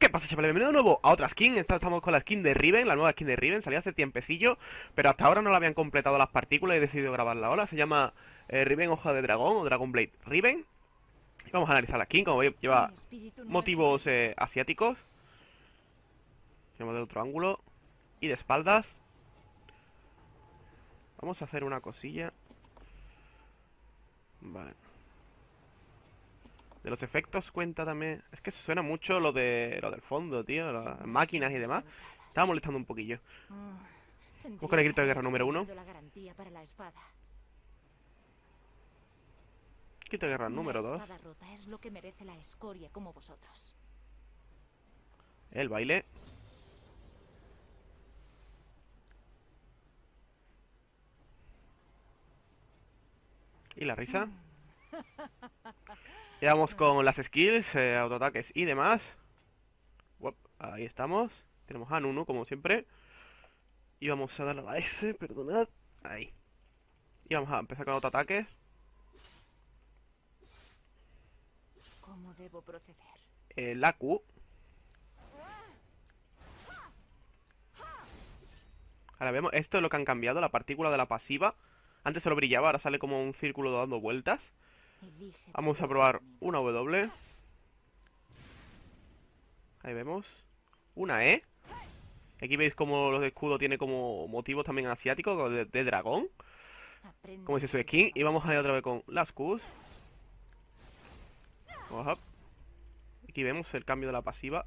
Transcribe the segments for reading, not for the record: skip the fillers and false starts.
¿Qué pasa, chavales? Bienvenido de nuevo a otra skin. Estamos con la skin de Riven, la nueva skin de Riven. Salió hace tiempecillo, pero hasta ahora no la habían completado las partículas y he decidido grabarla ahora. Se llama Riven Hoja de Dragón o Dragon Blade Riven. Y vamos a analizar la skin. Como veis, lleva motivos asiáticos. Tenemos de otro ángulo y de espaldas. Vamos a hacer una cosilla. Vale. De los efectos cuenta también. Es que suena mucho lo del fondo, tío. Las máquinas y demás. Estaba molestando un poquillo. Vamos con el grito de guerra número 1. Grito de guerra número 2. El baile. Y la risa. Ya vamos con las skills, autoataques y demás. Uop, ahí estamos. Tenemos a Nunu, como siempre. Y vamos a darle a la S, perdonad. Ahí. Y vamos a empezar con autoataques. ¿Cómo debo proceder? La Q. Ahora vemos, esto es lo que han cambiado, la partícula de la pasiva. Antes solo brillaba, ahora sale como un círculo dando vueltas. Vamos a probar una W. Ahí vemos. Una E. Aquí veis como los escudos tiene como motivos también asiáticos de dragón. Como dice su skin. Y vamos a ir otra vez con las Qs. Aquí vemos el cambio de la pasiva.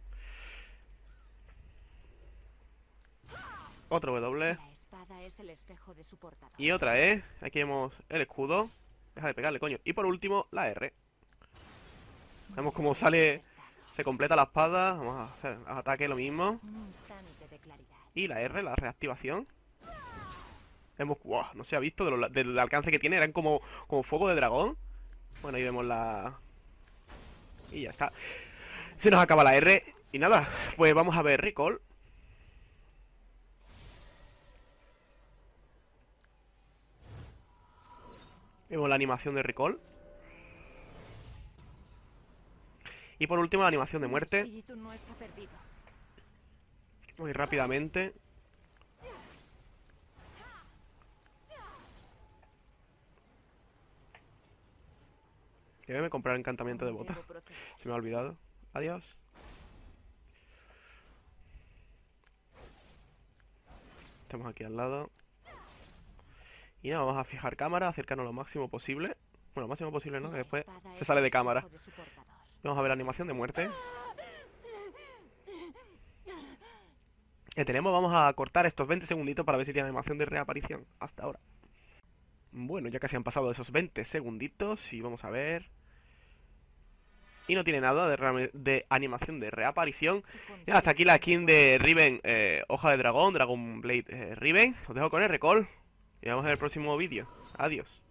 Otra W. Y otra E. Aquí vemos el escudo. Deja de pegarle, coño. Y por último, la R. Vemos cómo sale. Se completa la espada. Vamos a hacer ataque lo mismo. Y la R, la reactivación. Vemos. Wow, no se ha visto del alcance que tiene. Eran como fuego de dragón. Bueno, ahí vemos la. Y ya está. Se nos acaba la R. Y nada, pues vamos a ver Recall. Vemos la animación de Recall. Y por último la animación de muerte. Muy rápidamente. Debe comprar encantamiento de bota. Se me ha olvidado. Adiós. Estamos aquí al lado. Y nada, vamos a fijar cámara, acercarnos lo máximo posible. Bueno, lo máximo posible, ¿no? Que después se sale de cámara. Vamos a ver la animación de muerte. Tenemos, vamos a cortar estos 20 segunditos para ver si tiene animación de reaparición. Hasta ahora. Bueno, ya casi han pasado esos 20 segunditos y vamos a ver. Y no tiene nada de animación de reaparición. Y hasta aquí la skin de Riven, Hoja de Dragón, Dragon Blade Riven. Os dejo con el Recall. Y nos vemos en el próximo vídeo. Adiós.